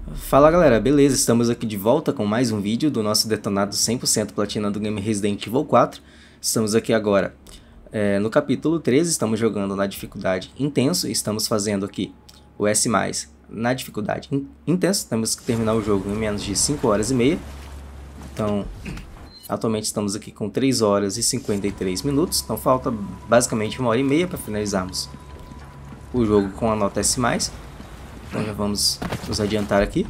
Fala galera, beleza? Estamos aqui de volta com mais um vídeo do nosso detonado 100% platina do game Resident Evil 4. Estamos aqui agora no capítulo 13, estamos jogando na dificuldade intenso, estamos fazendo aqui o S+, na dificuldade intenso, temos que terminar o jogo em menos de 5 horas e meia. Então, atualmente estamos aqui com 3 horas e 53 minutos, então falta basicamente 1 hora e meia para finalizarmos o jogo com a nota S+. Então já vamos nos adiantar aqui.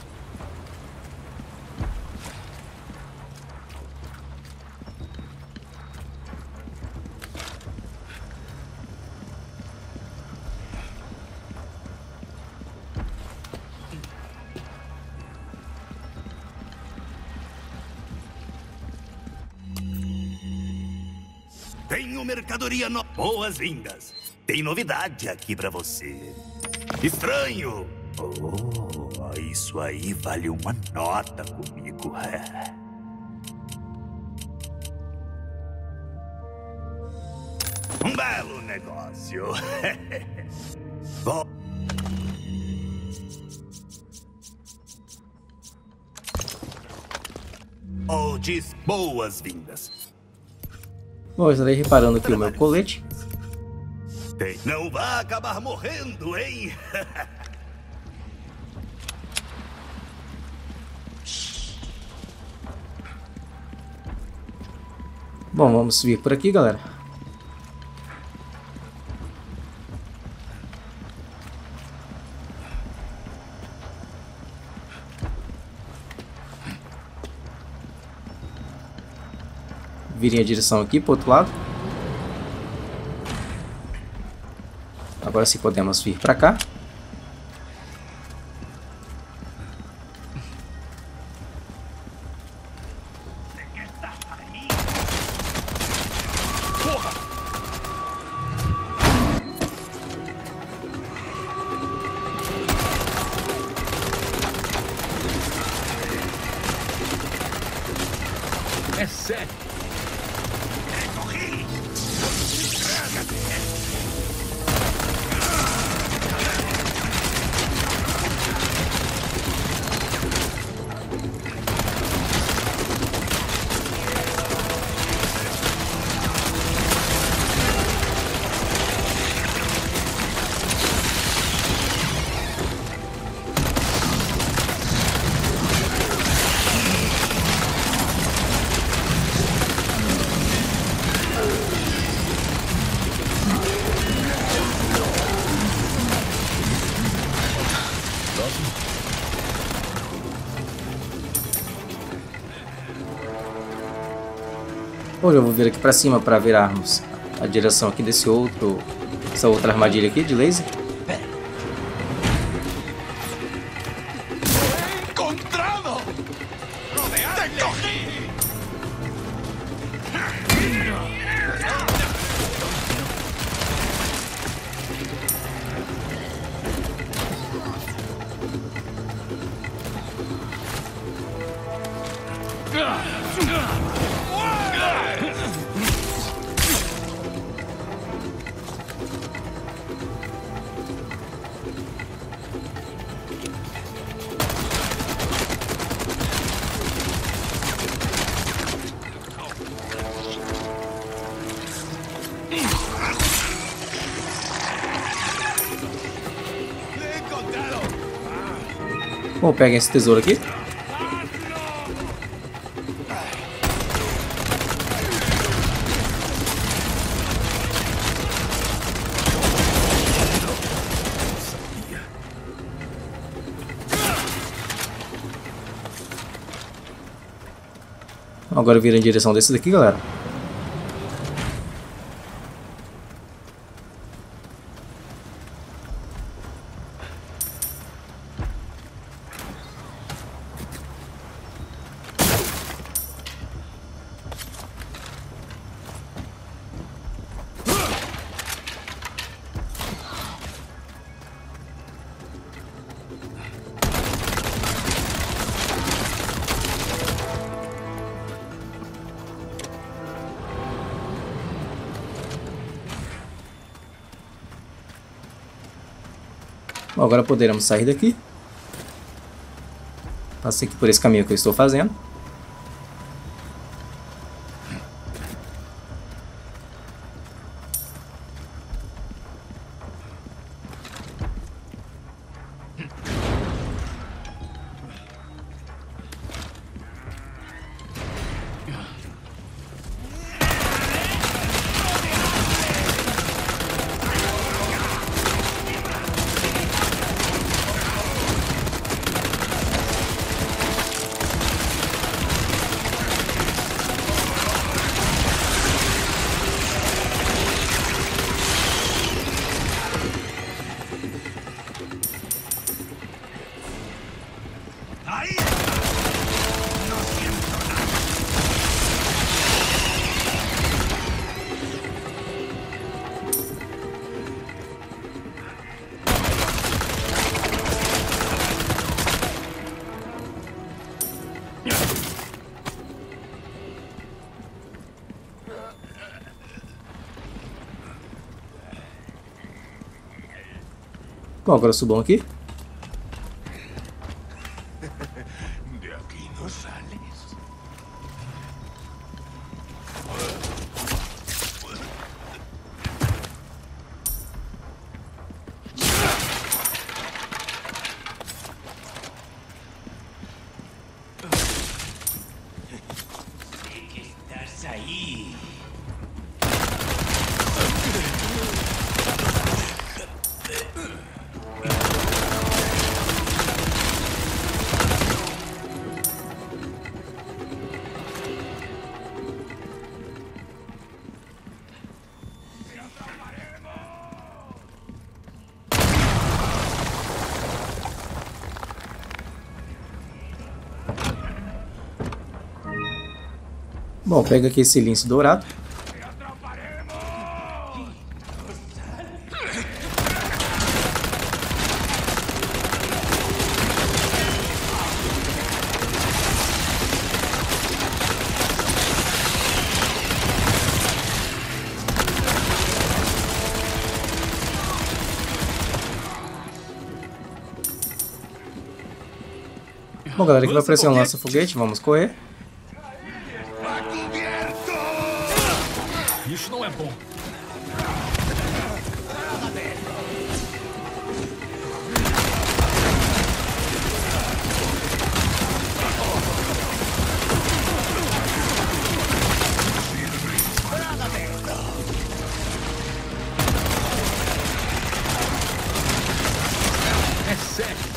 Tenho mercadoria boas-vindas. Tem novidade aqui pra você. Estranho! Oh, isso aí vale uma nota comigo. Um belo negócio. Oh, diz boas-vindas. Bom, eu estarei reparando aqui o meu colete. Não vai acabar morrendo, hein? Bom, vamos subir por aqui, galera. Virem a direção aqui para o outro lado. Agora sim podemos vir para cá. É sério. Bom, eu vou vir aqui para cima para virarmos a direção aqui essa outra armadilha aqui de laser. Encontrado! ¡Te cogí! Bom, peguem esse tesouro aqui. Agora vira em direção desse daqui, galera. Bom, agora poderemos sair daqui. Passei aqui por esse caminho que eu estou fazendo. Bom, agora subam aqui. De aquí no sales. Sé que estás ahí. Bom, pega aqui esse lince dourado. Bom, galera, aqui vai aparecer um lança-foguete. Vamos correr. Isso não é bom. É sério.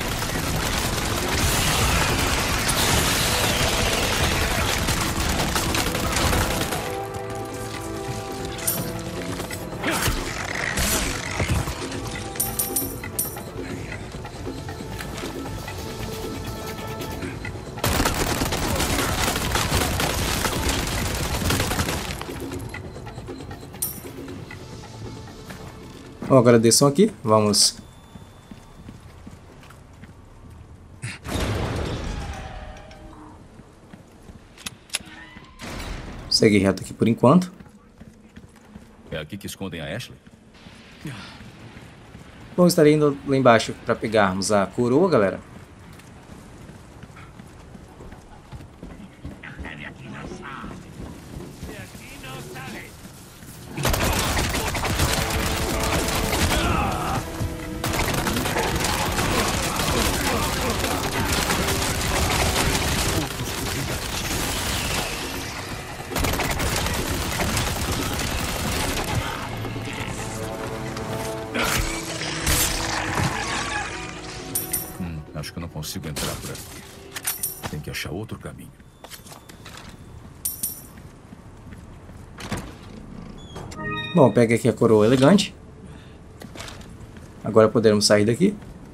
Bom, agora desçam aqui. Vamos. Segue reto aqui por enquanto. É aqui que escondem a Ashley? Bom, estarei indo lá embaixo para pegarmos a coroa, galera. Acho que eu não consigo entrar por aqui. Tem que achar outro caminho. Bom, pega aqui a coroa elegante. Agora poderemos sair daqui.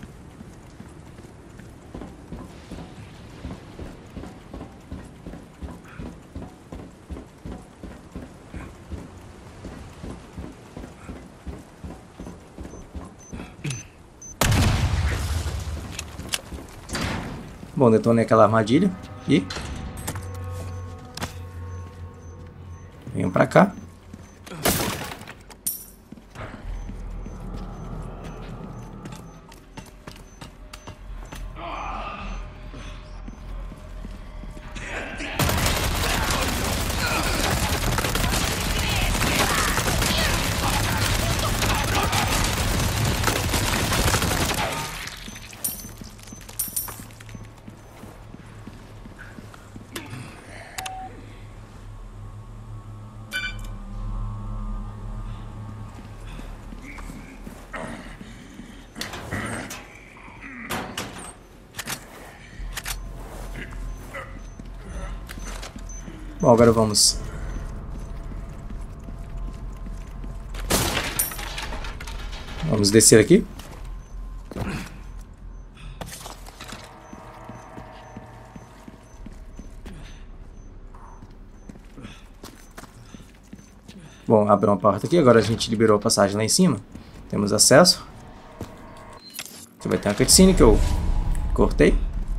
Bom, detonei aquela armadilha. E venham pra cá. Bom, agora vamos. Vamos descer aqui. Bom, abriu uma porta aqui. Agora a gente liberou a passagem lá em cima. Temos acesso. Você vai ter uma cutscene que eu cortei.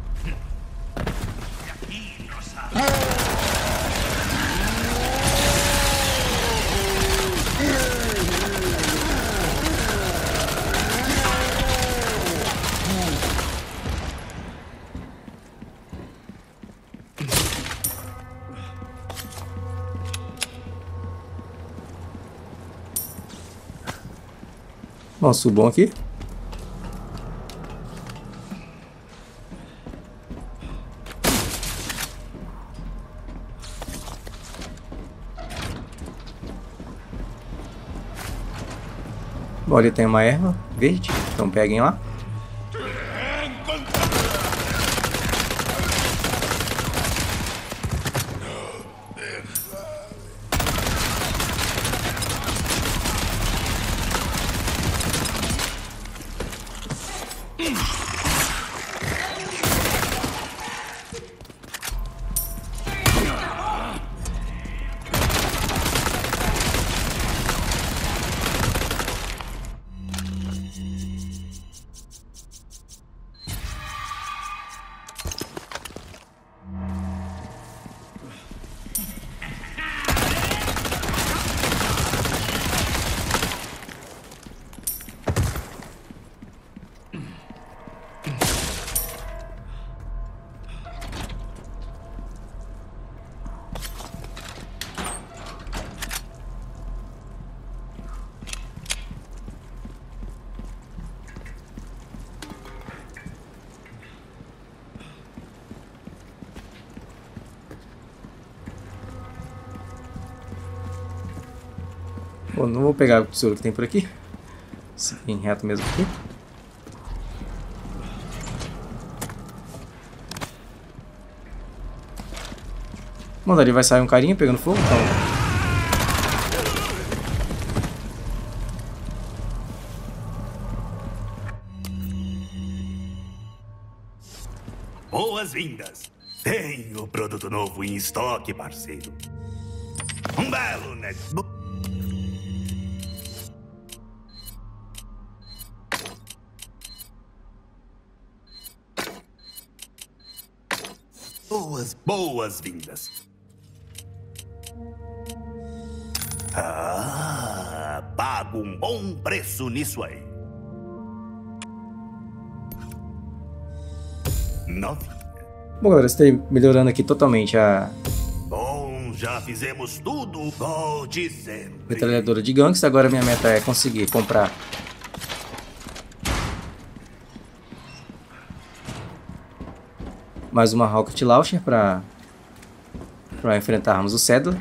Bom, subam aqui. Bom, ali tem uma erva verde, então peguem lá. Bom, não vou pegar o tesouro que tem por aqui. Seguir em reto mesmo aqui. Bom, dali vai sair um carinha pegando fogo, então... Boas-vindas! Tenho produto novo em estoque, parceiro. Um belo netbook. Boas-vindas. Pago um bom preço nisso aí. 9. Bom, galera, está melhorando aqui totalmente a Bom, já fizemos tudo. Volte sempre. metralhadora de gangsta. Agora minha meta é conseguir comprar mais uma Rocket Launcher para enfrentarmos o Sadler.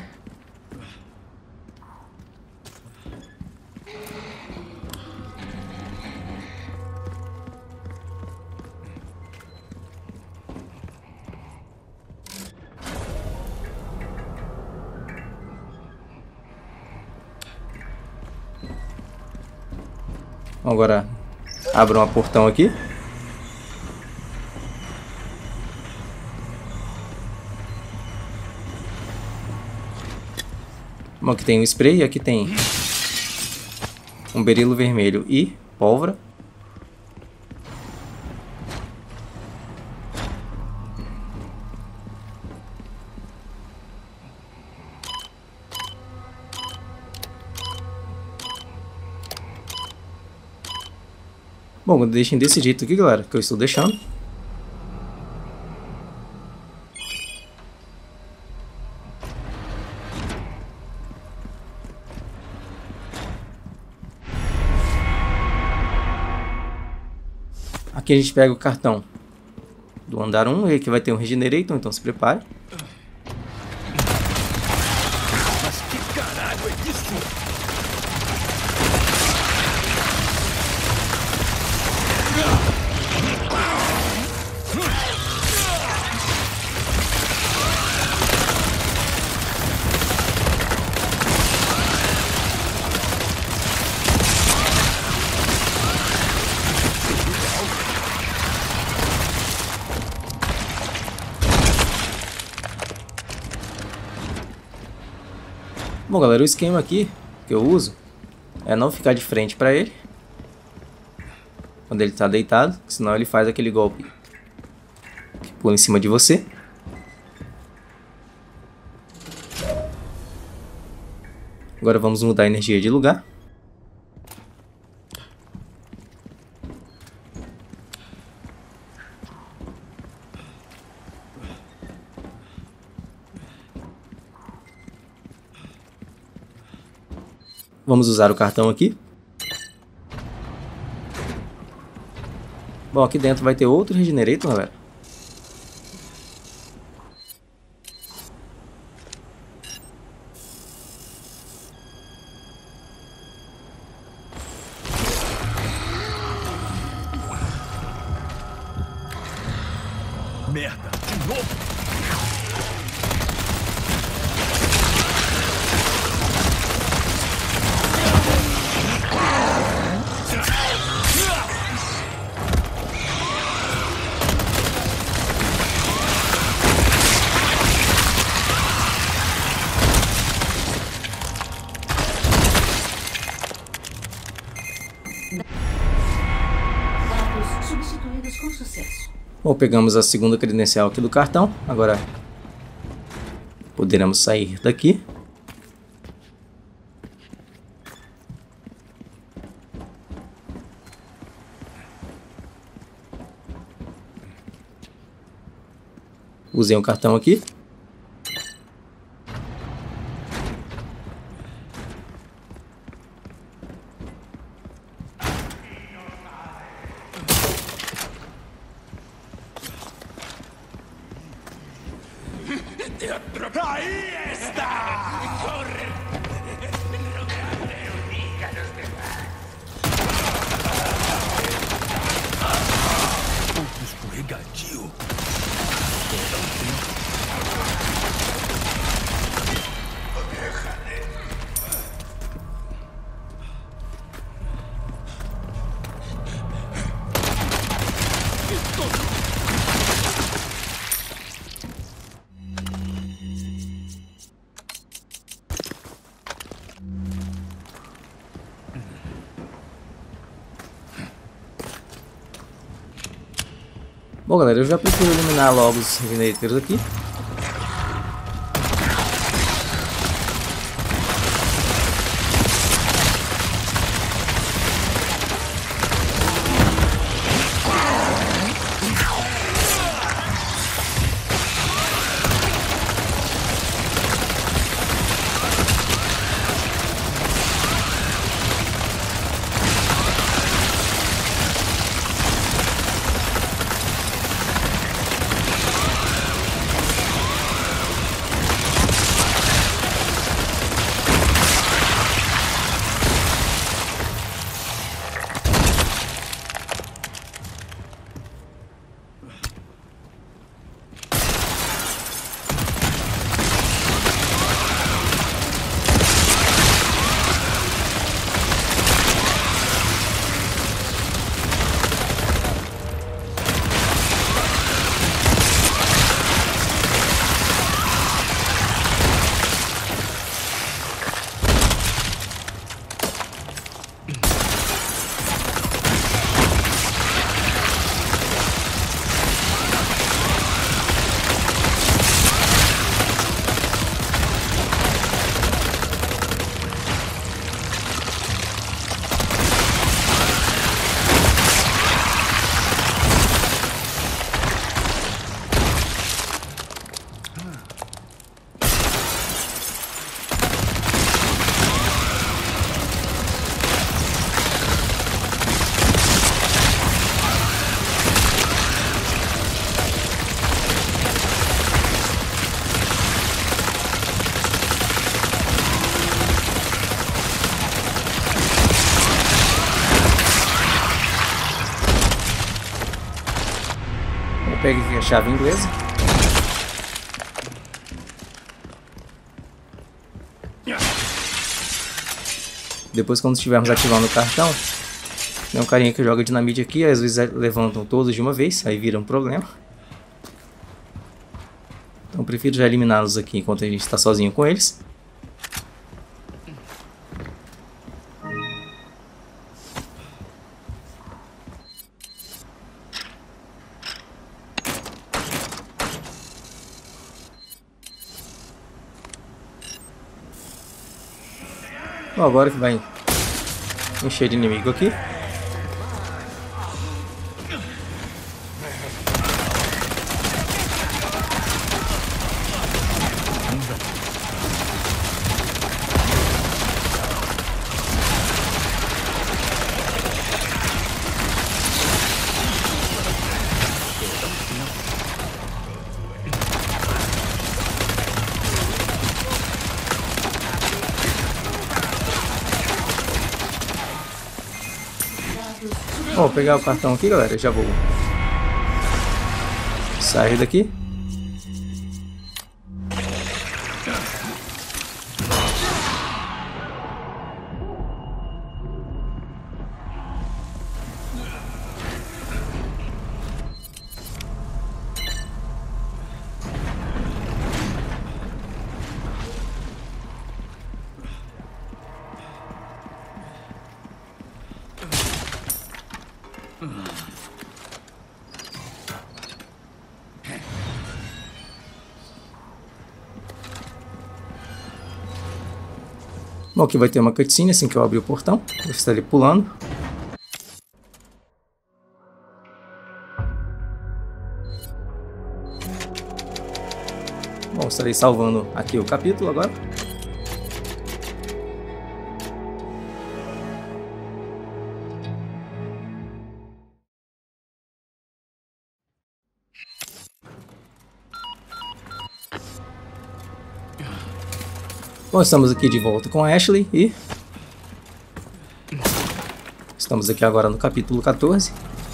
Agora abra um portão aqui. Bom, aqui tem um spray, aqui tem um berilo vermelho e pólvora. Bom, deixem desse jeito aqui, galera, que eu estou deixando. Aqui a gente pega o cartão do andar 1, e aqui vai ter um Regenerator, então se prepare. Mas que caralho é isso? Bom, galera, o esquema aqui que eu uso é não ficar de frente para ele quando ele está deitado, senão ele faz aquele golpe que pula em cima de você. Agora vamos mudar a energia de lugar. Vamos usar o cartão aqui. Bom, aqui dentro vai ter outro Regenerator, galera. Merda, de novo! Dados substituídos com sucesso. Bom, pegamos a segunda credencial aqui do cartão. Agora poderemos sair daqui. Usei um cartão aqui. ¡Ahí está! ¡Corre! Outro escorregadio. Bom, galera, eu já prefiro eliminar logo os Regenerators aqui. Pegue aqui a chave inglesa. Depois, quando estivermos ativando o cartão, tem um carinha que joga dinamite aqui, às vezes levantam todos de uma vez, aí vira um problema. Então eu prefiro já eliminá-los aqui enquanto a gente está sozinho com eles. Bom, agora que vai encher de inimigo aqui. Vou pegar o cartão aqui, galera. Já vou sair daqui. Bom, aqui vai ter uma cutscene assim que eu abrir o portão. Vou estar ali pulando. Bom, estarei salvando aqui o capítulo agora. Bom, estamos aqui de volta com a Ashley e estamos aqui agora no capítulo 14.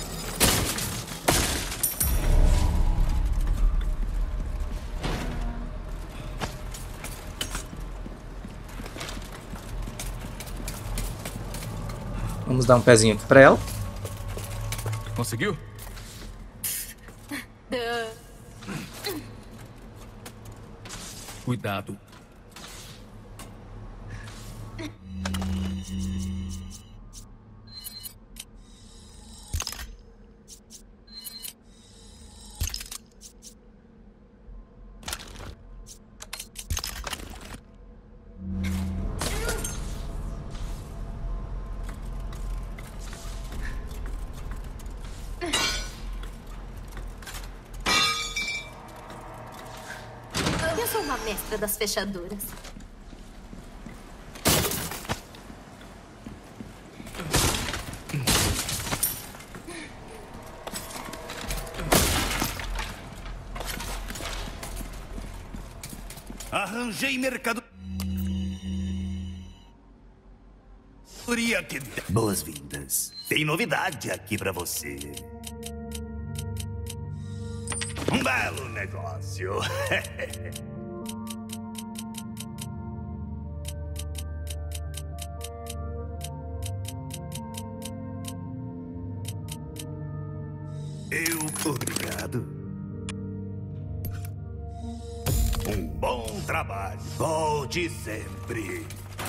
Vamos dar um pezinho aqui pra ela. Conseguiu? Cuidado. Eu sou uma mestra das fechaduras. Arranjei mercadoria que... Boas-vindas. Tem novidade aqui pra você. Um belo negócio. Obrigado. Um bom trabalho. Volte sempre.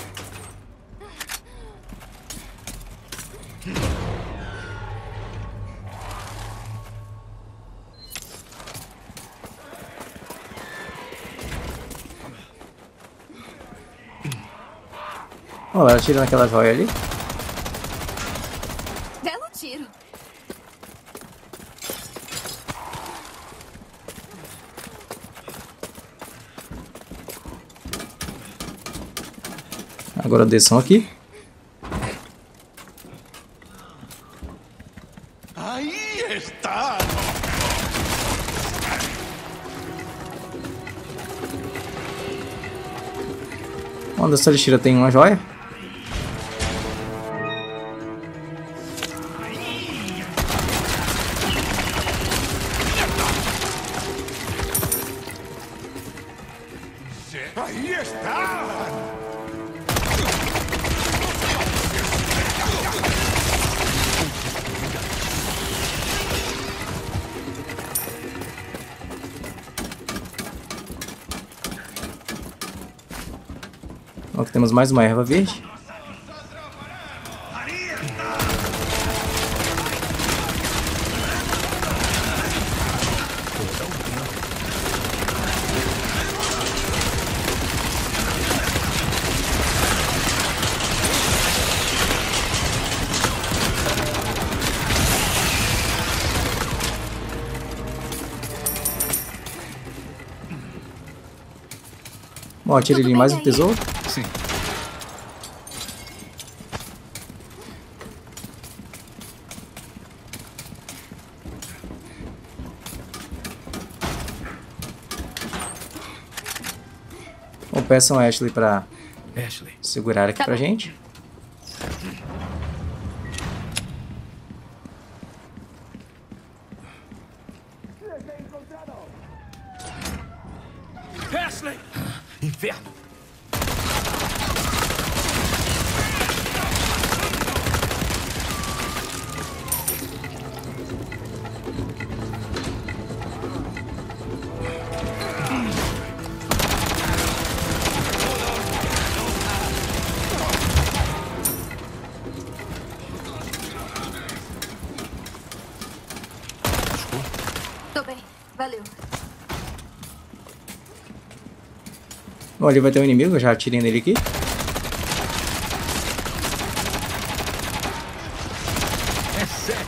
Olha lá, tirando aquela joia ali. Belo tiro. Agora desçam aqui. Aí está. Onde essa lixeira tem uma joia. Aí está. Aqui temos mais uma erva verde. Bom, atira Tudo ali bem mais um aí? tesouro. Sim. Bom, peçam a Ashley pra Ashley. segurar aqui Tá pra bom. gente. Ashley! Inferno! Tô bem. Valeu. Bom, ali vai ter um inimigo, eu já atirei nele aqui. É sério!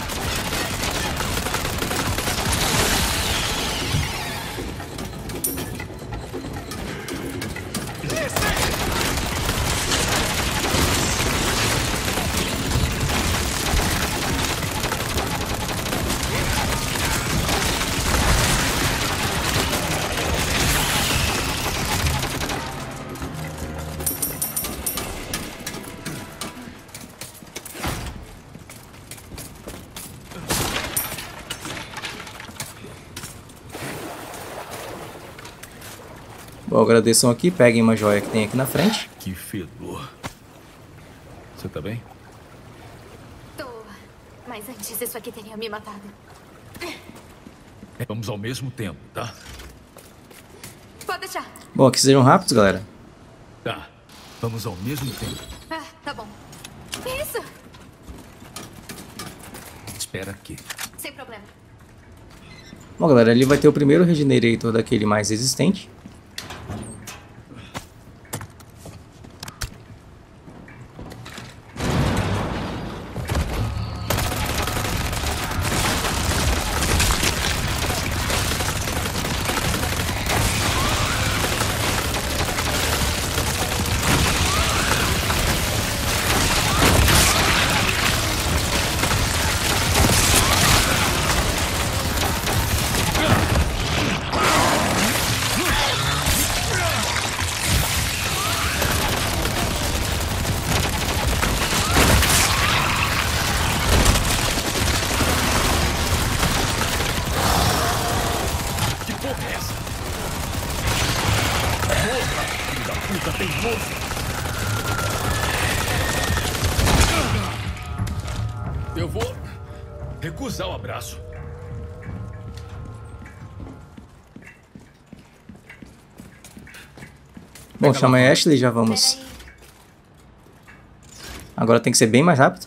Bom, agradeçam aqui, peguem uma joia que tem aqui na frente. Que fedor. Você tá bem? Tô. Mas antes isso aqui teria me matado. Vamos ao mesmo tempo, tá? Pode deixar. Bom, aqui sejam rápidos, galera. Tá. Vamos ao mesmo tempo. Ah, tá bom. Isso. Espera aqui. Sem problema. Bom, galera, ali vai ter o primeiro Regenerator daquele mais resistente. Que porra é essa? Morra, filho da puta teimoso! Eu vou recusar o abraço. Bom, chama a Ashley, já vamos. Peraí. Agora tem que ser bem mais rápido.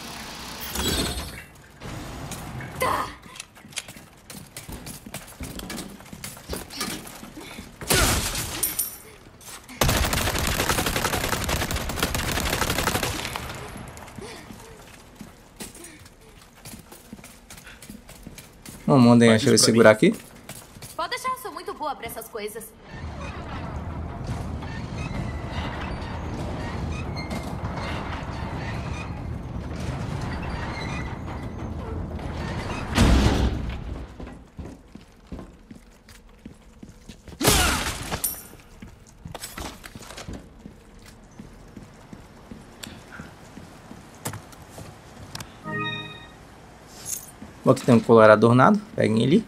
Bom, mandem a Faz isso Ashley pra segurar mim. aqui. Pode deixar, sou muito boa pra essas coisas. Bom, aqui tem um colar adornado. Peguem ele.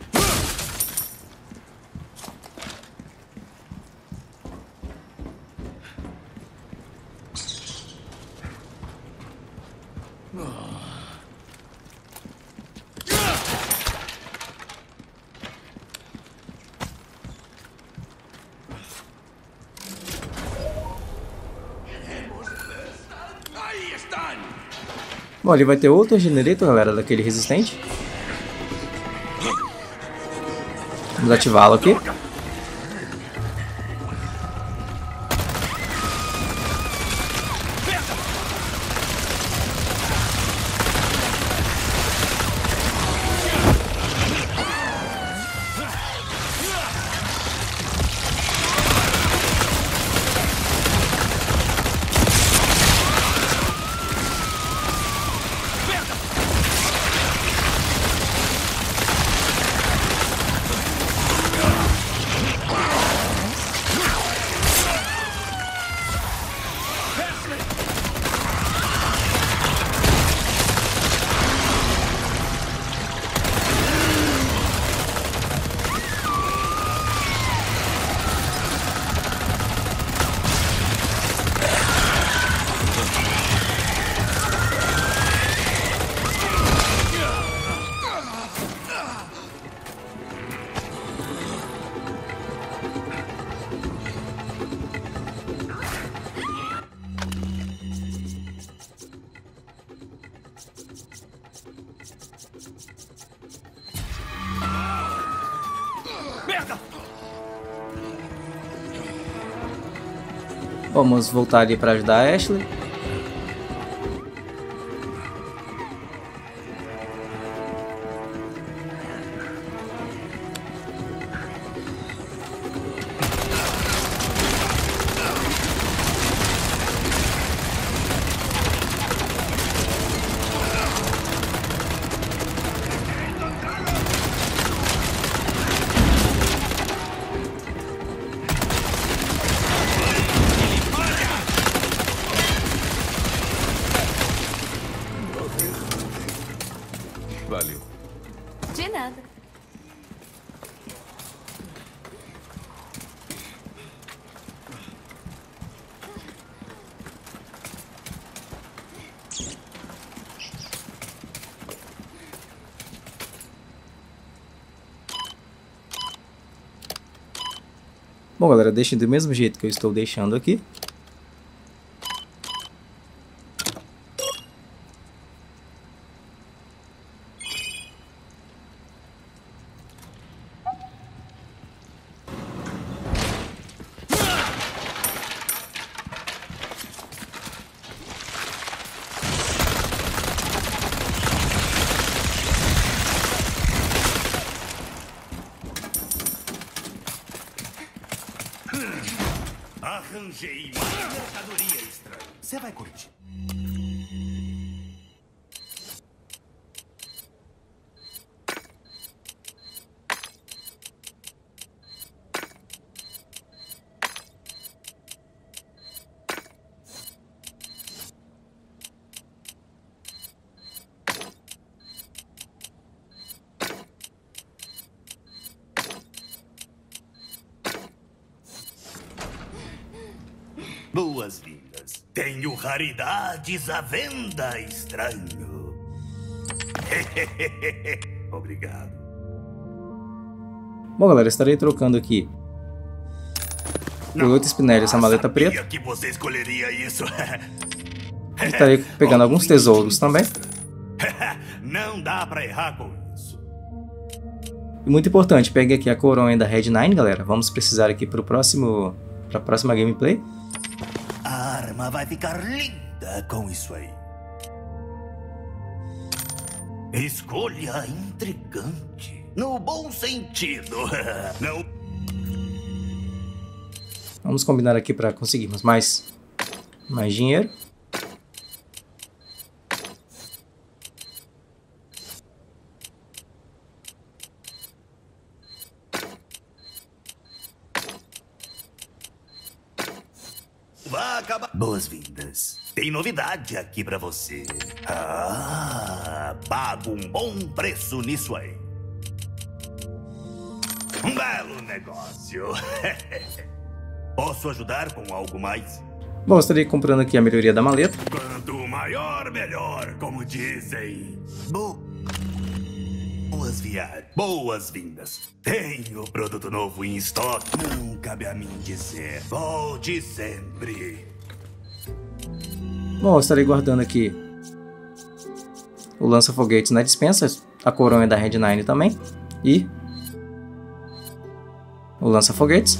Bom, ali vai ter outro Regenerator, galera, daquele resistente. Vamos ativá-lo aqui. merda! Vamos voltar ali para ajudar a Ashley. Valeu. De nada. Bom, galera, deixem do mesmo jeito que eu estou deixando aqui. Arranjei uma mercadoria estranha. Você vai curtir. Boas-vindas. Tenho raridades à venda, estranho. Obrigado. Bom, galera, estarei trocando aqui por 8 Spinelli essa maleta preta. Que você escolheria isso. Estarei pegando alguns tesouros também. Não dá pra errar com isso. E muito importante, pegue aqui a coroa da Red 9, galera. Vamos precisar aqui para a próxima gameplay. A arma vai ficar linda com isso aí. Escolha intrigante. No bom sentido. Não. Vamos combinar aqui para conseguirmos mais dinheiro. Vai acabar. Boas-vindas. Tem novidade aqui pra você. Pago um bom preço nisso aí. Um belo negócio. Posso ajudar com algo mais? Bom, estarei comprando aqui a melhoria da maleta. Quanto maior, melhor, como dizem. Boas-vindas. Tenho produto novo em estoque. Não cabe a mim dizer. Volte sempre. Bom, eu estarei guardando aqui o lança-foguetes na dispensa, a coroa da Red 9 também, e o lança-foguetes.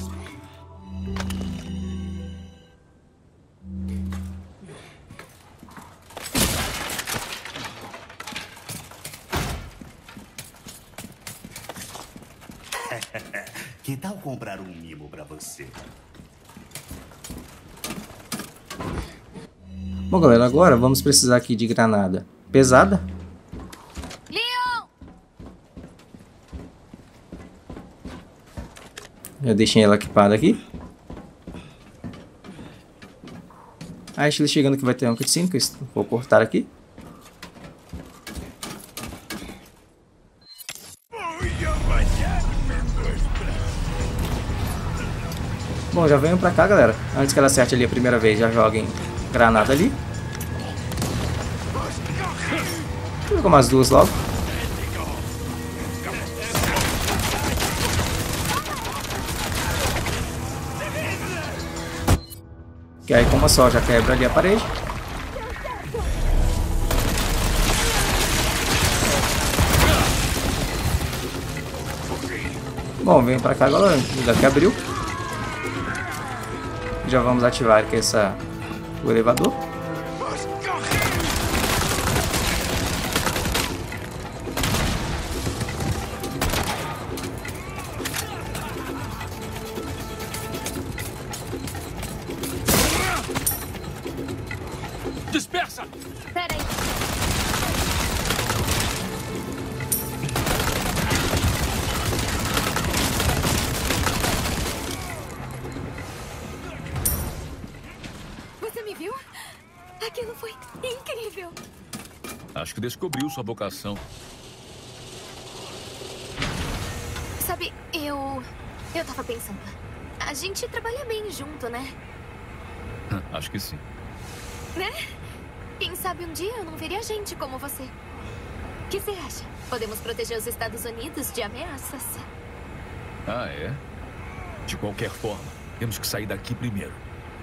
Que tal comprar um mimo pra você? Bom, galera, agora vamos precisar aqui de granada pesada. Leon! Já deixei ela equipada aqui. A Ashley chegando que vai ter um cutscene que eu vou cortar aqui. Bom, já venham pra cá, galera. Antes que ela acerte ali a primeira vez, já joguem granada ali. Vou jogar umas duas logo. Que aí com uma só já quebra ali a parede. Bom, vem pra cá agora, o lugar que abriu. Já vamos ativar aqui o elevador. Dispersa! Pera aí. Você me viu? Aquilo foi incrível. Acho que descobriu sua vocação. Sabe, eu tava pensando. A gente trabalha bem junto, né? Acho que sim. Né? Quem sabe um dia eu não veria gente como você. O que você acha? Podemos proteger os Estados Unidos de ameaças. Ah, é? De qualquer forma, temos que sair daqui primeiro.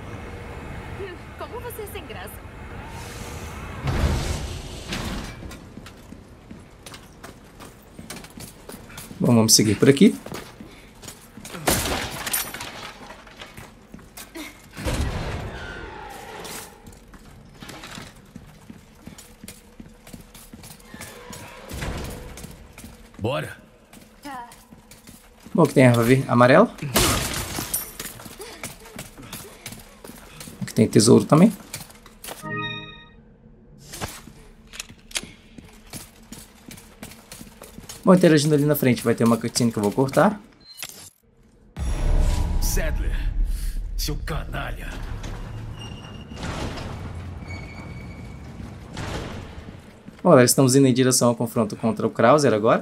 Como você é sem graça. Bom, vamos seguir por aqui. Bora! Bom, que tem erva amarela. Aqui tem tesouro também. Bom, interagindo ali na frente vai ter uma cutscene que eu vou cortar. Sadler, seu canalha! Bom, nós estamos indo em direção ao confronto contra o Krauser agora.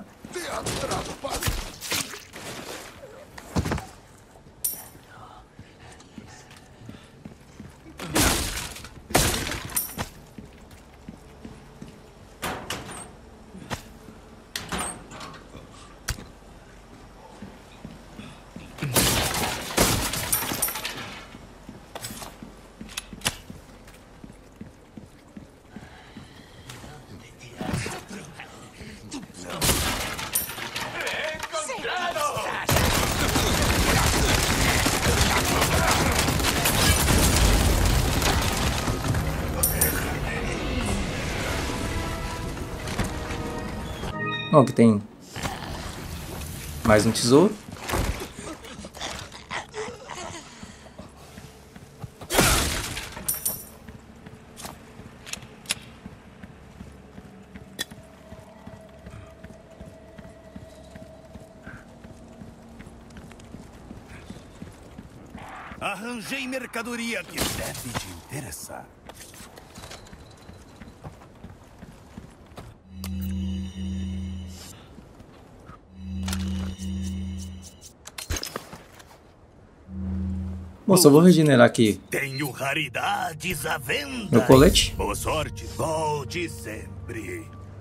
Bom, aqui tem mais um tesouro. Arranjei mercadoria que deve te interessar. Bom, só vou regenerar aqui Tenho raridades à venda. meu colete. Boa sorte. Volte sempre.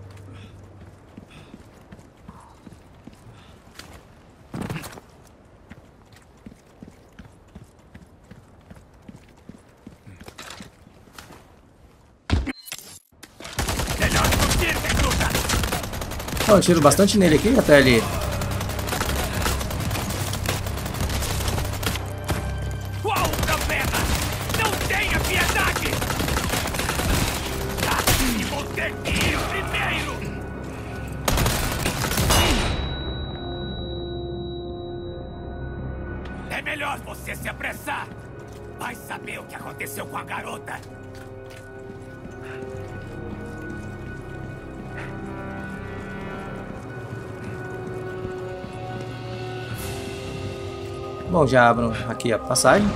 Melhor fugir, recruta. Eu tiro bastante nele aqui, até ele... Qual o problema? Não tenha piedade! E vou ter que ir primeiro! É melhor você se apressar! Vai saber o que aconteceu com a garota! Bom, já abro aqui a passagem.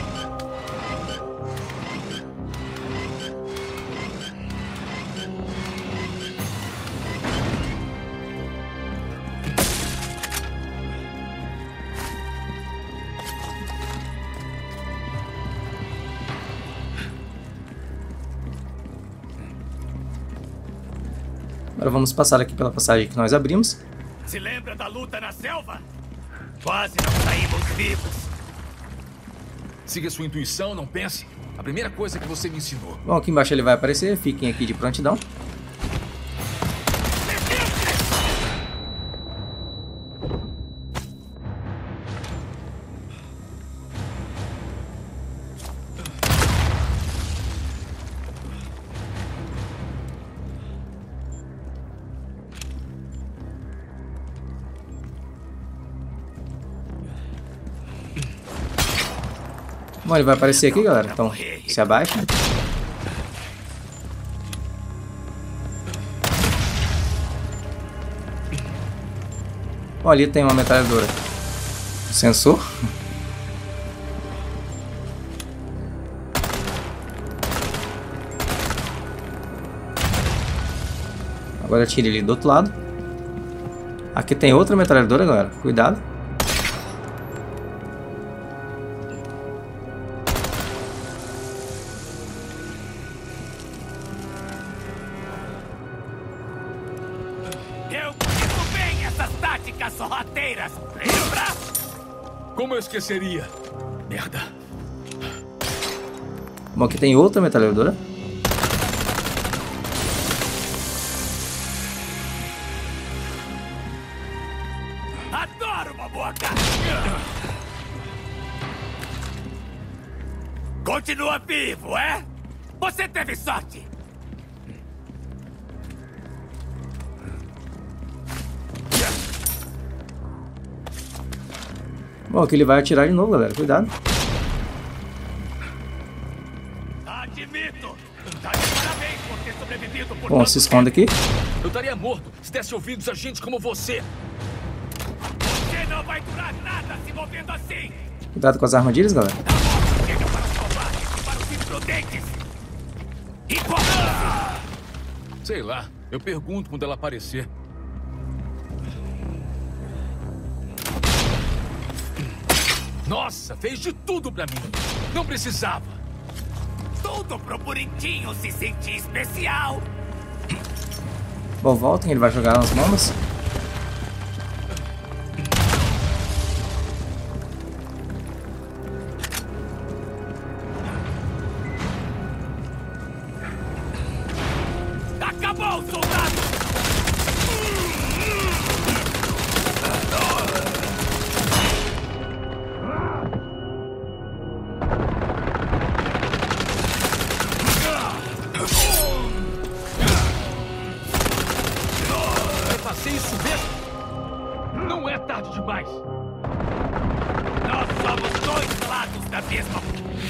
Agora vamos passar aqui pela passagem que nós abrimos. Se lembra da luta na selva? Quase não saímos vivos. Siga sua intuição, não pense. A primeira coisa que você me ensinou. Bom, aqui embaixo ele vai aparecer. Fiquem aqui de prontidão. Bom, ele vai aparecer aqui, galera. Então, se abaixa. Ó, ali tem uma metralhadora. Sensor. Agora tira ele do outro lado. Aqui tem outra metralhadora, galera. Cuidado. Eu conheço bem essas táticas sorrateiras, lembra? Como eu esqueceria? Merda. Bom, aqui tem outra metralhadora. Adoro uma boa carne. Continua vivo, é? Você teve sorte. Bom, aqui ele vai atirar de novo, galera. Cuidado. Admito. Tá de parabéns por ter sobrevivido por Bom, tanto se esconde aqui. Eu estaria morto se desse ouvidos a gente como você. Você não vai durar nada se movendo assim. Cuidado com as armadilhas, galera. Chega para os covardes e para os imprudentes. Importa! Sei lá, eu pergunto quando ela aparecer. Nossa, fez de tudo pra mim. Não precisava. Tudo pro Bonitinho se sentir especial. Bom, voltem, ele vai jogar nas bombas. Acabou, soldado! Vai fazer isso mesmo? Não é tarde demais. Nós somos dois lados da mesma.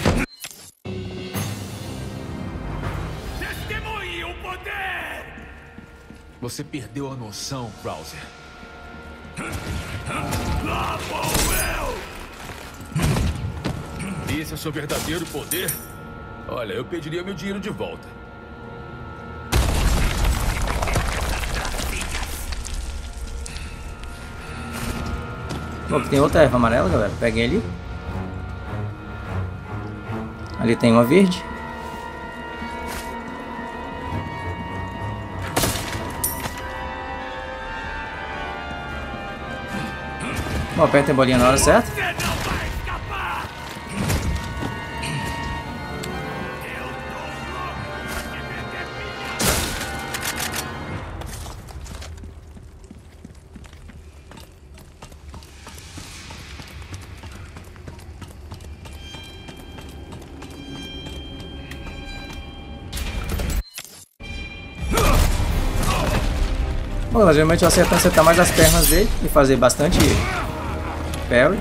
Testemunhe o poder! Você perdeu a noção, Krauser. Lá vou eu! Esse é o seu verdadeiro poder? Olha, eu pediria meu dinheiro de volta. Bom, aqui tem outra erva amarela, galera. Peguem ali. Ali tem uma verde. Bom, apertem a bolinha na hora certa. Você não vai escapar! Eu tô louco pra te meter pilha! Bom, geralmente eu acerto acertar mais as pernas dele e fazer bastante parry.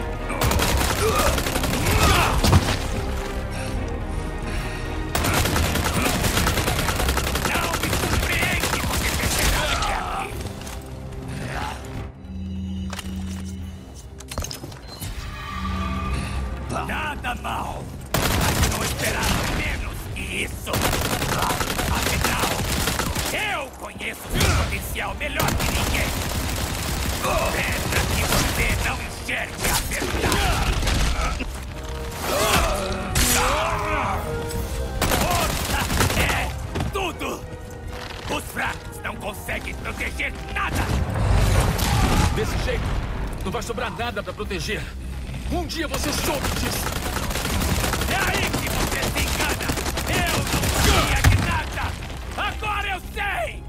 Não me surpreende você ter chegado até aqui! Nada mal! Mas não esperava menos que isso! Afinal, eu conheço seu potencial melhor que ninguém! Pena que você não enxergue a verdade! Força é tudo! Os fracos não conseguem proteger nada! Desse jeito, não vai sobrar nada pra proteger. Um dia você soube disso. É aí que você se engana! Eu não sabia de nada! Agora eu sei!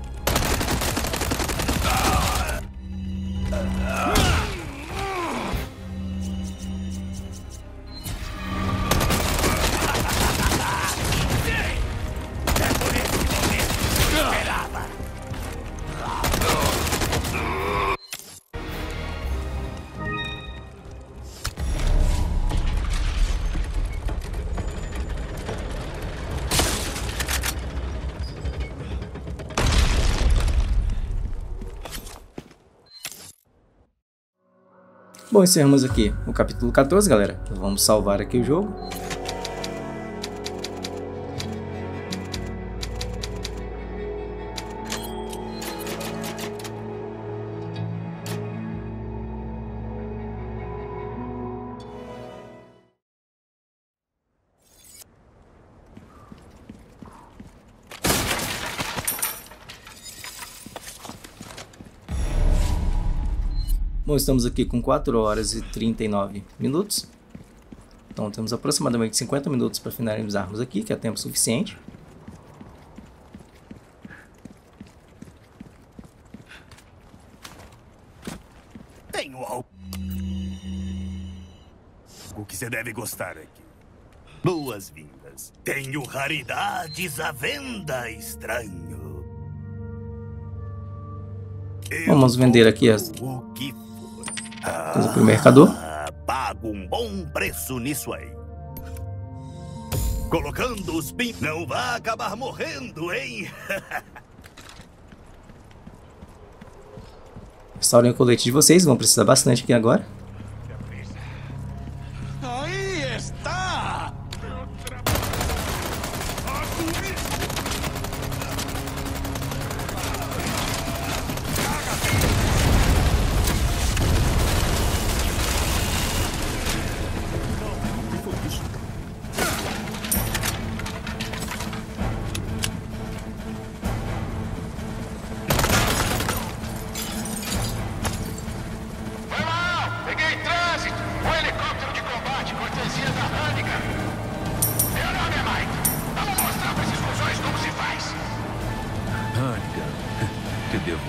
Sim! É por esse momento que eu esperava! Bom, encerramos aqui o capítulo 14, galera. Vamos salvar aqui o jogo. Bom, estamos aqui com 4 horas e 39 minutos. Então temos aproximadamente 50 minutos para finalizarmos aqui, que é tempo suficiente. Tenho algo que você deve gostar aqui. Boas-vindas. Tenho raridades à venda, estranho. Vamos vender aqui as O que coisas para o mercador. Pago um bom preço nisso aí. Colocando os pin... Não vai acabar morrendo, hein? Restaurem o colete de vocês, vão precisar bastante aqui agora. Aí está! Te devo.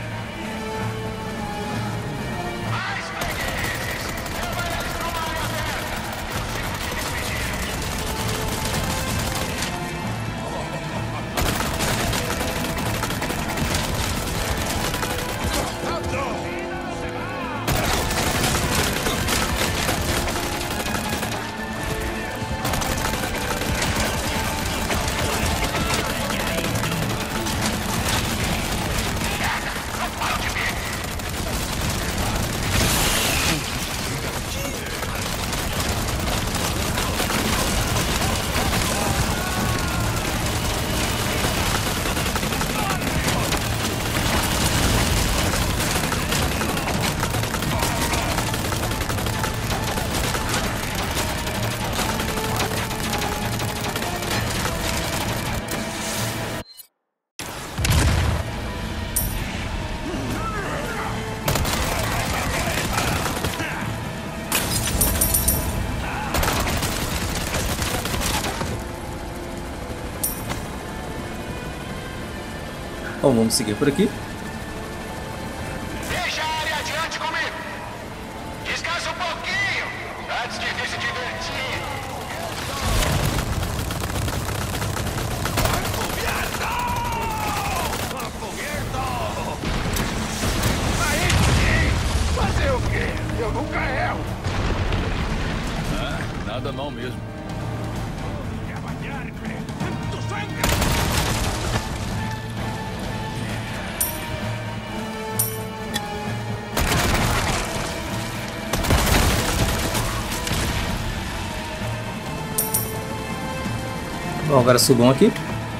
Bom, vamos seguir por aqui. Deixa a área adiante comigo. Descansa um pouquinho antes de vir se divertir. Aí sim! Fazer o quê? Eu nunca erro. Nada mal mesmo. Bom, agora subam aqui.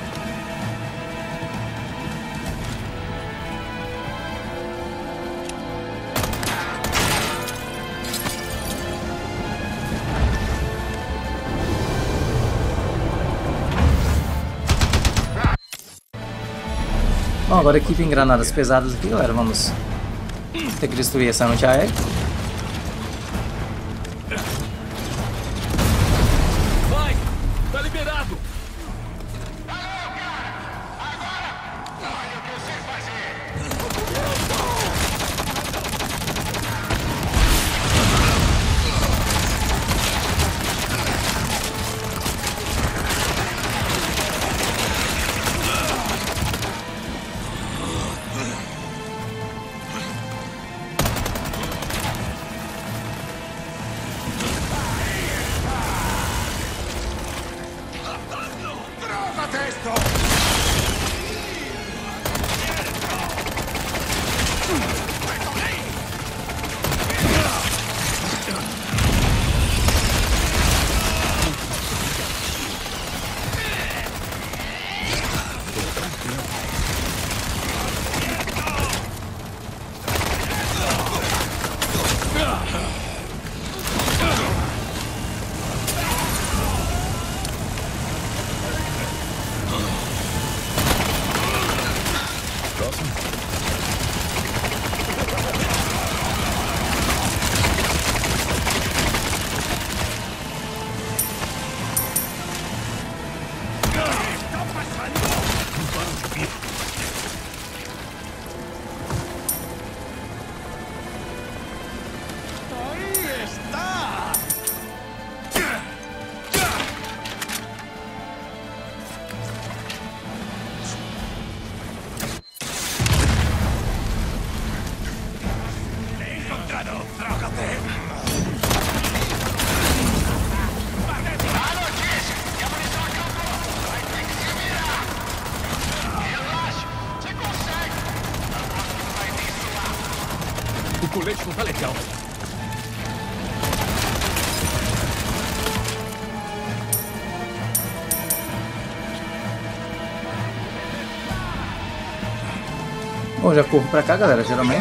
Bom, agora aqui tem granadas pesadas aqui, galera. Vamos ter que destruir essa antiaérea. Vai! Tá liberado! ambiente não tá legal. Bom, já corro pra cá, galera, geralmente.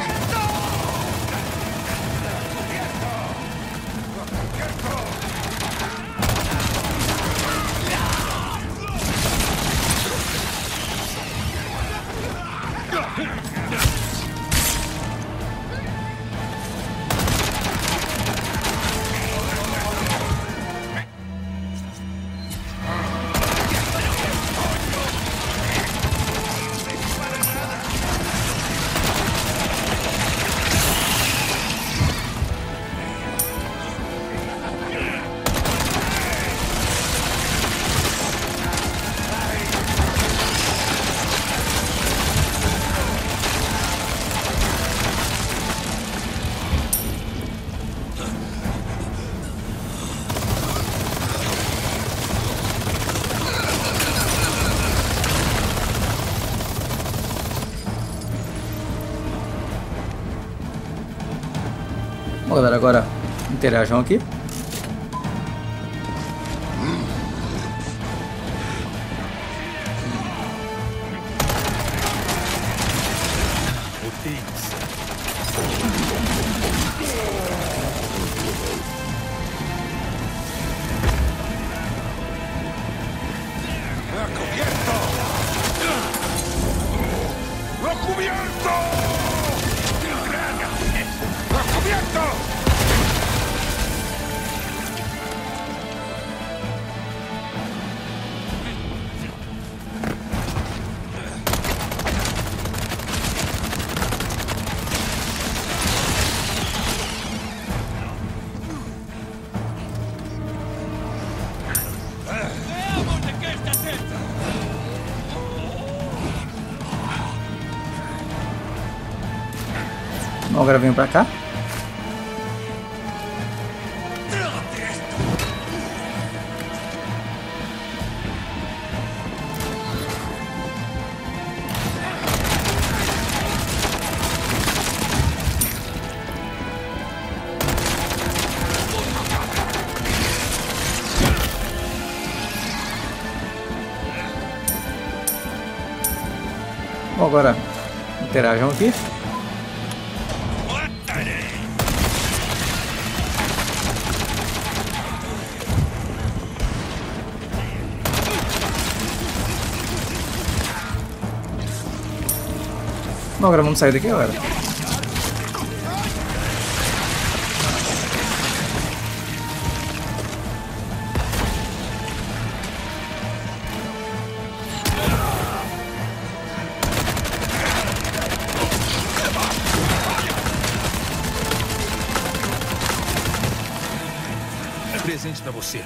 Bom, galera, agora interajam aqui. Bom, agora venho pra cá. Bom, agora interajam aqui. Bom, agora vamos sair daqui agora. Presente pra você.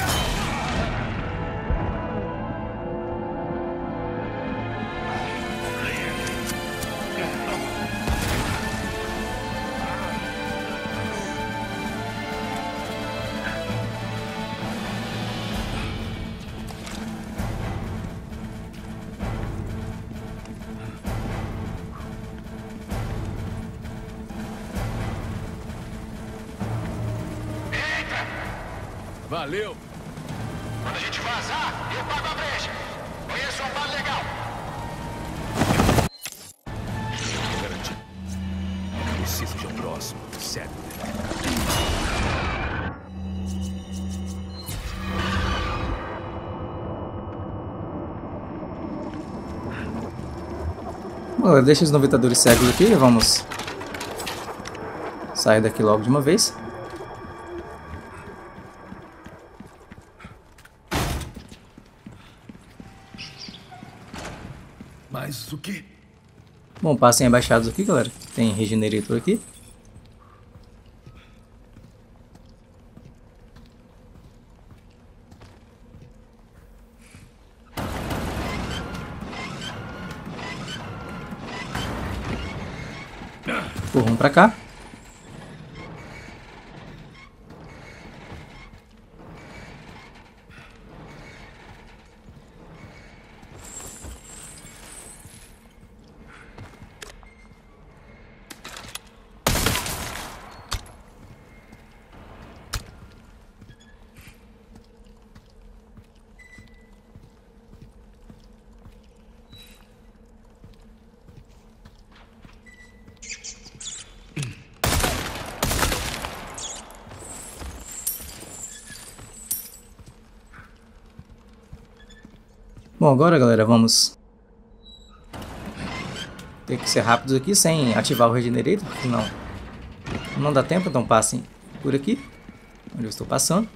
Valeu! Quando a gente vazar, eu pago a brecha. Conheço um bar legal. Garantido. Preciso de um próximo, certo? Bom, deixa os 92 cegos aqui e vamos sair daqui logo de uma vez. Mas o que? Bom, passem abaixados aqui, galera. Tem regenerator aqui. Corram pra cá. Bom, agora galera, vamos ter que ser rápidos aqui sem ativar o Regenerator, porque não dá tempo, então passem por aqui, onde eu estou passando.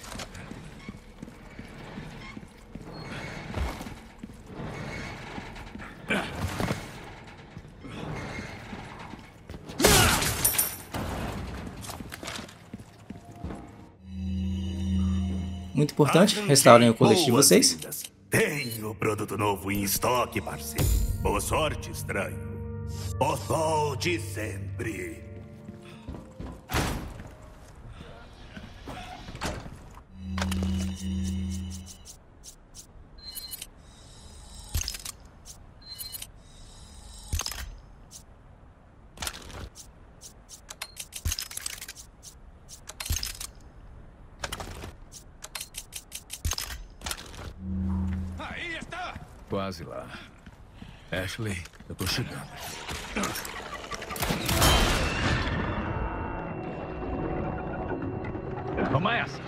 Muito importante, restaurem o colete de vocês. Tenho produto novo em estoque, parceiro. Boa sorte, estranho. O sol de sempre. Quase lá. Ashley, eu tô chegando. Toma essa!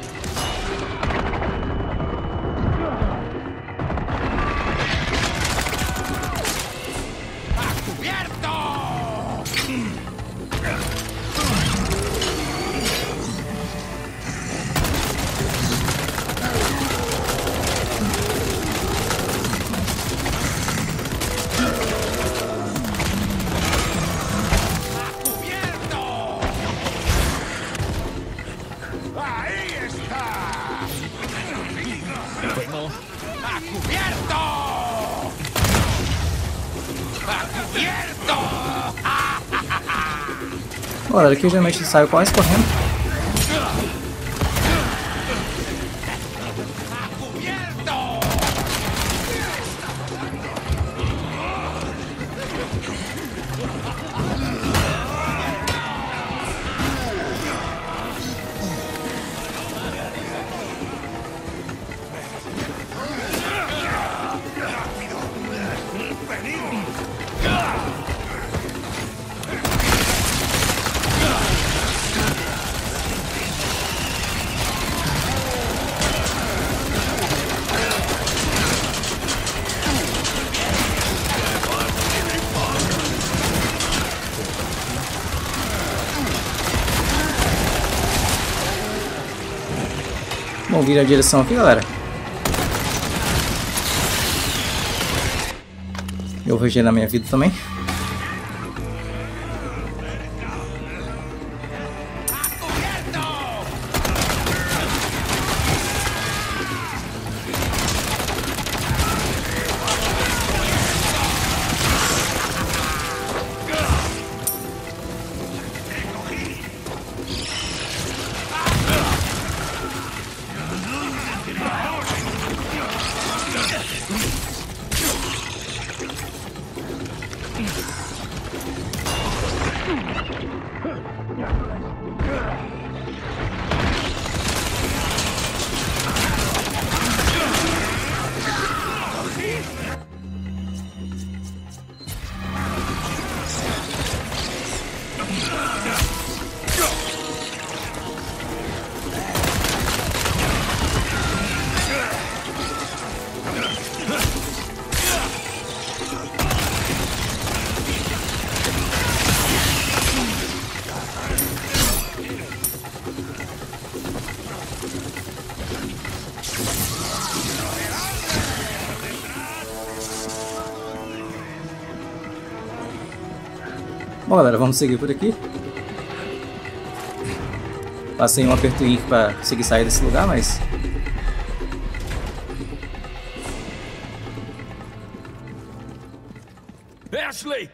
Olha, aqui eu geralmente saio quase correndo. Bom, vira a direção aqui, galera. Eu vou regenerar minha vida também. Bom, galera, vamos seguir por aqui. Passei um aperto para conseguir sair desse lugar, mas... Ashley!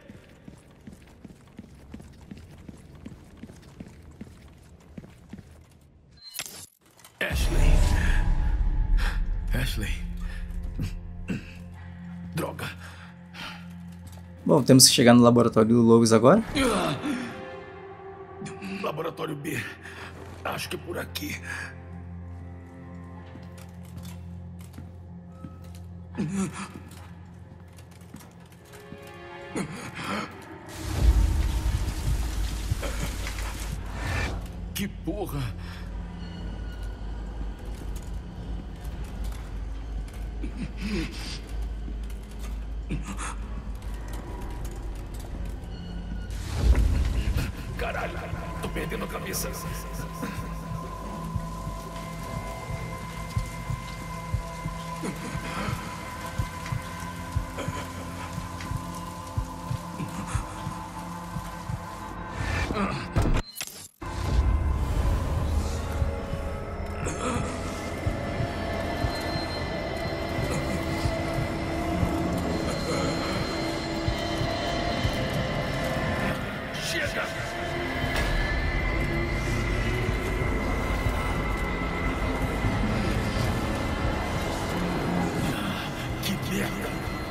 Ashley. Ashley. Droga. Bom, temos que chegar no laboratório do Louis agora. Laboratório B. Acho que é por aqui. Que porra! Caralho, tô perdendo a cabeça. Chega! Que merda!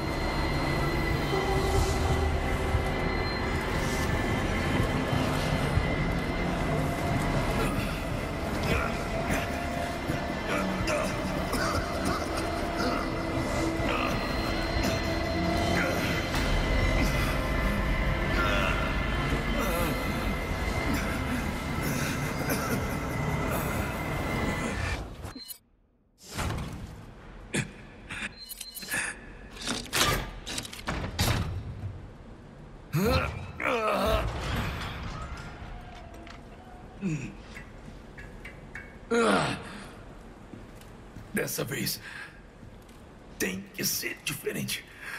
Dessa vez tem que ser diferente.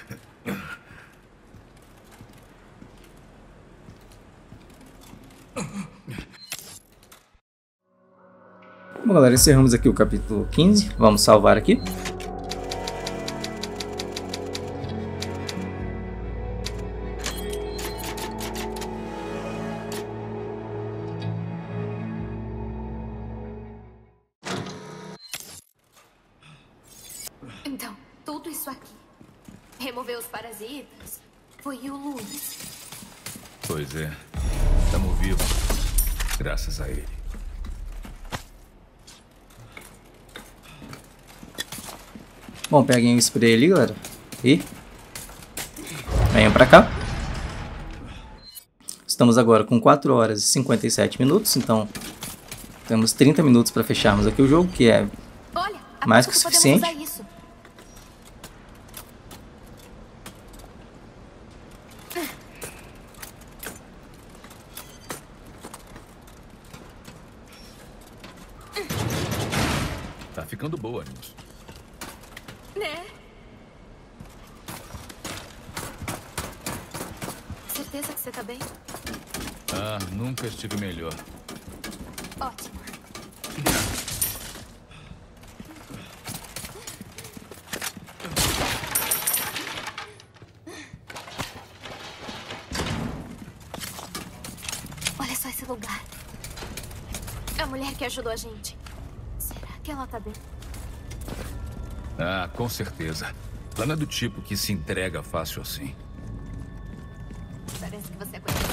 Bom, galera, encerramos aqui o capítulo 15. Vamos salvar aqui. Então, tudo isso aqui. Remover os parasitas. Foi o Lunes. Pois é. Estamos vivos. Graças a ele. Bom, peguem o spray ali, galera. E venham pra cá. Estamos agora com 4 horas e 57 minutos. Então, temos 30 minutos para fecharmos aqui o jogo, que é Olha, mais que o suficiente. Podemos usar isso. Tá ficando boa nisso. Né? Certeza que você tá bem? Ah, nunca estive melhor. Ótimo. Olha só esse lugar. A mulher que ajudou a gente. Será que ela tá bem? Ah, com certeza. Ela não é do tipo que se entrega fácil assim. Parece que você é coisa.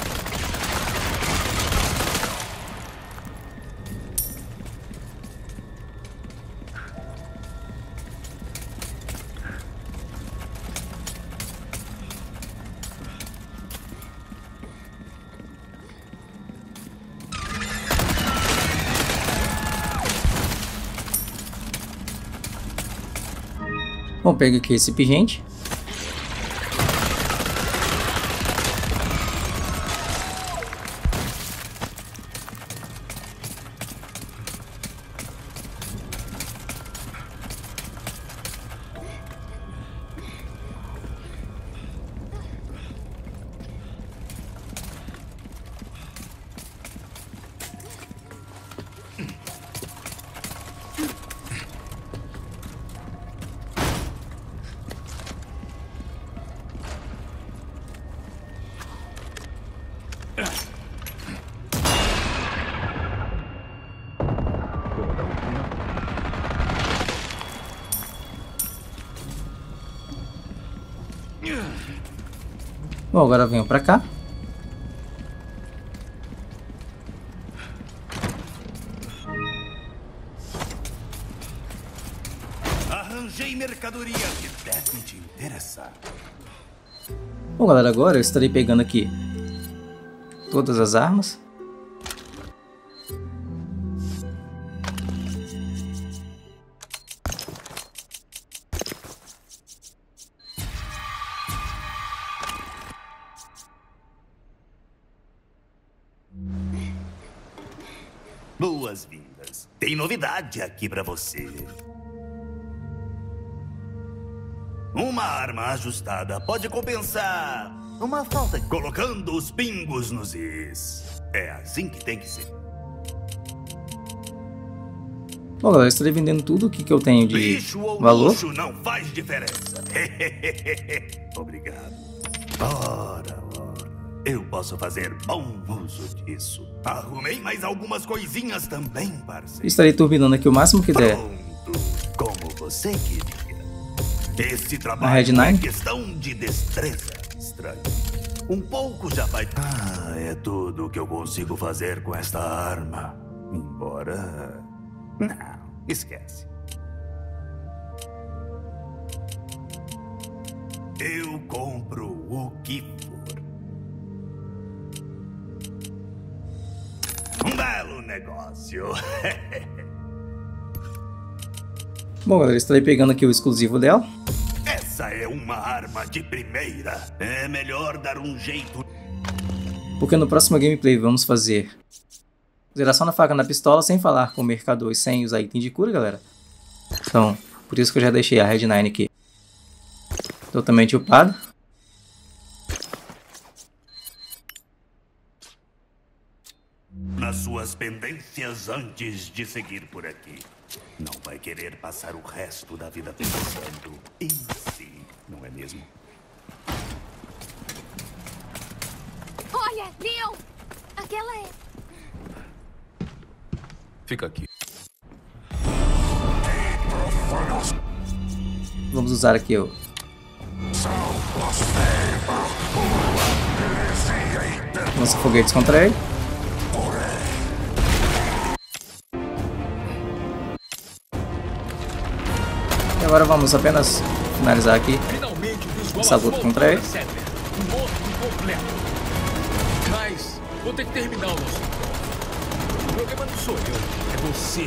Bom, pega aqui esse pingente. Bom, agora venho pra cá. Arranjei mercadoria que deve te interessar. Bom, galera, agora eu estarei pegando aqui todas as armas. boas-vindas. Tem novidade aqui pra você. Uma arma ajustada pode compensar uma falta, colocando os pingos nos is. É assim que tem que ser. Bom, galera, eu estarei vendendo tudo o que eu tenho de Bicho ou valor. luxo não faz diferença. Obrigado. Ora. Eu posso fazer bom uso disso. Arrumei mais algumas coisinhas também, parceiro. Estarei turbinando aqui o máximo que der. Pronto, como você queria. Esse A trabalho Red 9? é questão de destreza, estranho. Um pouco já vai... Ah, é tudo que eu consigo fazer com esta arma. Embora... Não, esquece. Eu compro o que for. Um belo negócio. Bom, galera, estarei pegando aqui o exclusivo dela. Essa é uma arma de primeira. É melhor dar um jeito. Porque no próximo gameplay vamos fazer zeração na faca na pistola, sem falar com o mercador e sem usar item de cura, galera. Então, por isso que eu já deixei a Red 9 aqui totalmente upada. Nas suas pendências antes de seguir por aqui. Não vai querer passar o resto da vida pensando em si, não é mesmo? Olha, Leon! Aquela é... Fica aqui. Vamos usar aqui o lança foguetes contra ele. E agora vamos apenas finalizar aqui Finalmente o visual essa luta contra ele. Um monstro completo. Mas vou ter que terminar o nosso. O problema não sou eu, é você.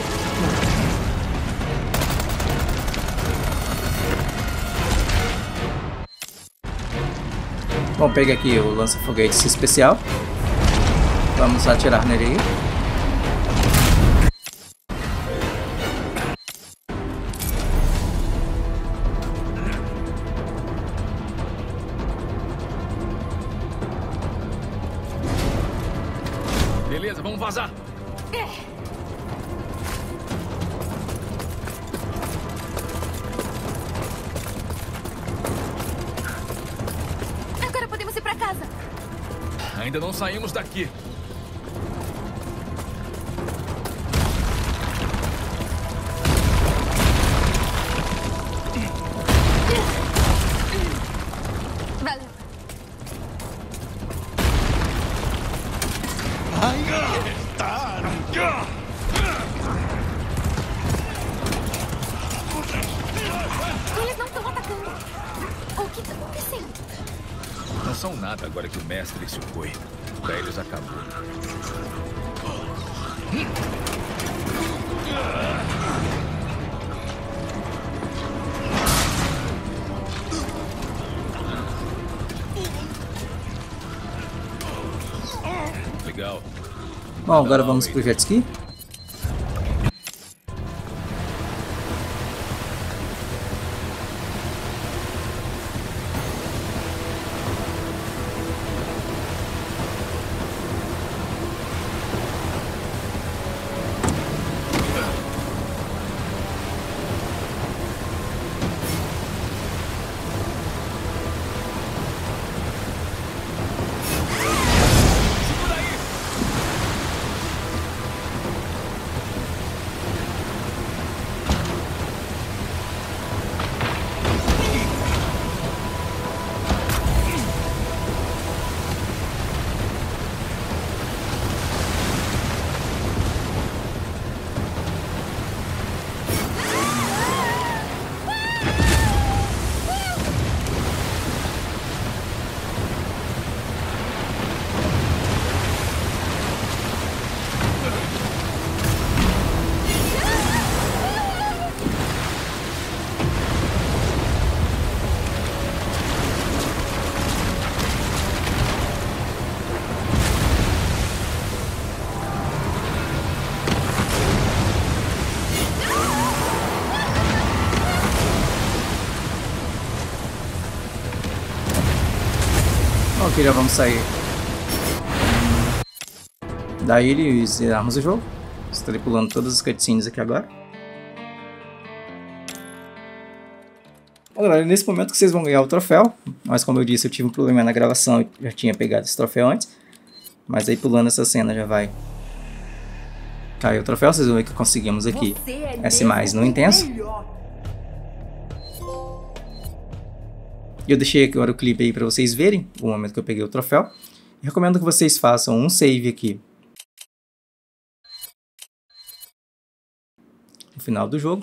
Bom, pegue aqui o lança-foguetes especial. Vamos atirar nele aí. Beleza, vamos vazar. Agora podemos ir pra casa. Ainda não saímos daqui. Valeu. Eles não estão atacando. O que está acontecendo? Não são nada agora que o mestre se foi. Pra eles acabou. Legal. Bom, agora vamos pro jet ski. que já vamos sair da ilha e zerarmos o jogo. Estarei pulando todas as cutscenes aqui agora. Bom, galera, nesse momento que vocês vão ganhar o troféu, mas como eu disse, eu tive um problema na gravação, eu já tinha pegado esse troféu antes. Mas aí pulando essa cena já vai cair o troféu, vocês vão ver que conseguimos aqui S+ no intenso. Eu deixei agora o clipe aí para vocês verem o momento que eu peguei o troféu. E recomendo que vocês façam um save aqui no final do jogo,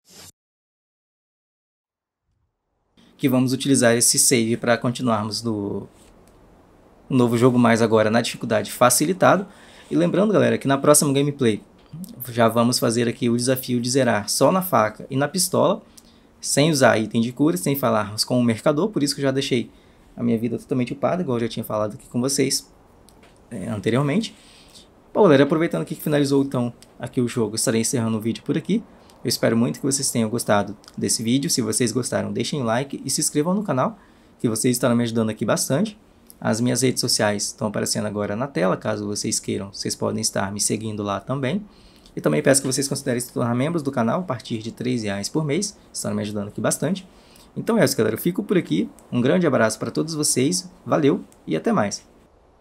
que vamos utilizar esse save para continuarmos no novo jogo, mais agora na dificuldade facilitado. E lembrando, galera, que na próxima gameplay já vamos fazer aqui o desafio de zerar só na faca e na pistola, sem usar item de cura, sem falarmos com o mercador. Por isso que eu já deixei a minha vida totalmente upada, igual eu já tinha falado aqui com vocês anteriormente. Bom, galera, aproveitando que finalizou então aqui o jogo, estarei encerrando o vídeo por aqui. Eu espero muito que vocês tenham gostado desse vídeo. Se vocês gostaram, deixem um like e se inscrevam no canal, que vocês estarão me ajudando aqui bastante. As minhas redes sociais estão aparecendo agora na tela, caso vocês queiram, vocês podem estar me seguindo lá também. E também peço que vocês considerem se tornar membros do canal a partir de R$3 por mês, estão me ajudando aqui bastante. Então é isso, galera, eu fico por aqui, um grande abraço para todos vocês, valeu e até mais!